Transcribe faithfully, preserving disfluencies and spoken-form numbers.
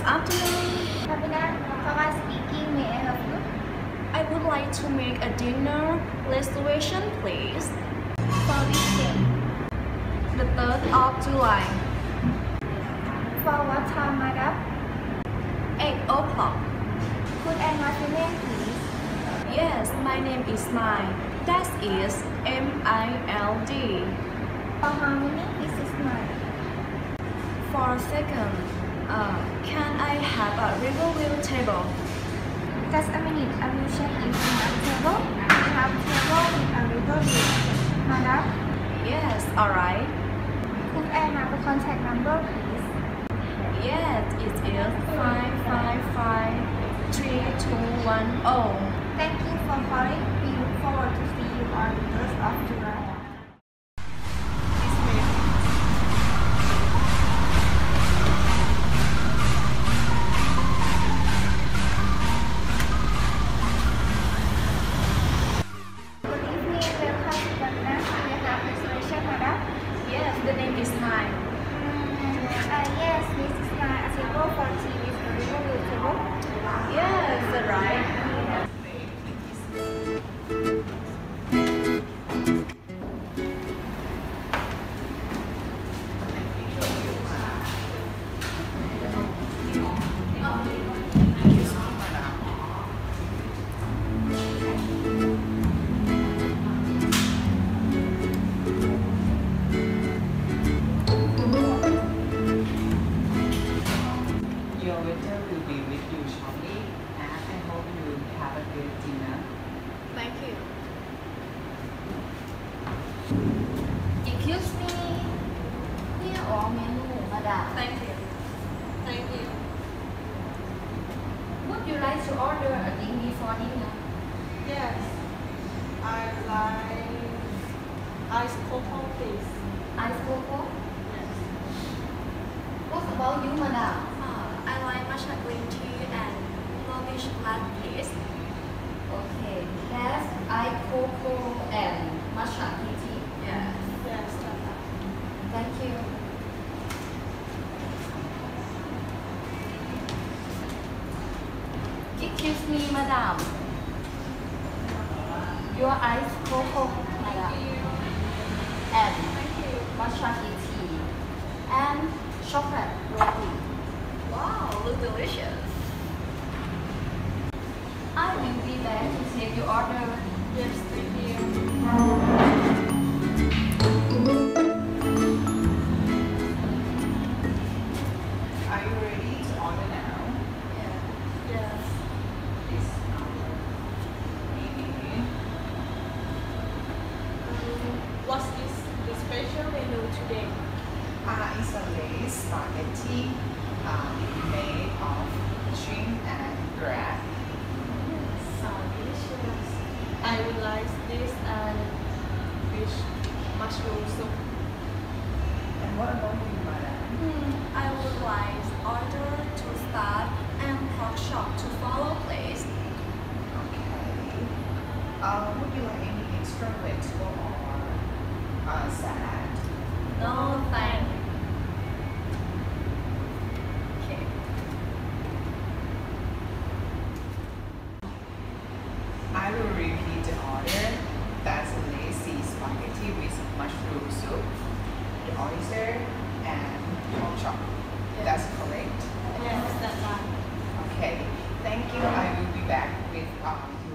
afternoon. Kabina, Kaka speaking. May I help you? I would like to make a dinner reservation, please. For which day? The third of July, For what time, madam? eight o'clock. Could I have your name, please? Yes, my name is Mine. That is M I L D. For how many pieces, mine? For a second, uh, can I have a Riverview table? Just a minute. I will check if you have table. We have table with a river view. Madam, Yes, alright. could I have a contact number, please? Yes, it is five five five three two one zero. Thank you for calling. We look forward to see you on the third of July. Good evening. Welcome to Kabina. May I have reservation, madam? Yes, the name is Mine. Mm, uh, yes, this is my a table for tea with a river view table. Yes, right. Your waiter will be with you shortly, and I hope you have a good dinner. Thank you. Excuse me. Here are menu, madam. Thank you. Thank you. Would you like to order a drink before dinner? Yes, I like ice cocoa, please. Ice cocoa? Yes. What about you, madam? Uh, I like matcha green tea and Polish latte, please. Okay, that's ice cocoa and matcha tea. Yes. Yes, Tata. Thank you. Excuse me, madam. Your ice cocoa, madam. And matcha tea. And chocolate roti. Wow, look delicious. I will be back to take your order. Yes, thank you. Are you ready to order now? Yes. This our menu. Um, what is the special menu today? Uh, it's a lace spaghetti uh, made of shrimp and crab. So delicious. I would like this and fish mushroom soup. And what about you, madam? Hmm, I would like order to start and pork chop to follow, please. Okay. Uh, would you like any extra vegetable or uh, salad? No, thank you. Okay. I will repeat the order. That's a lacy spaghetti with mushroom soup, the oyster, and pork chop. That's correct? Yes, that's right. Okay. Thank you. I will be back with um,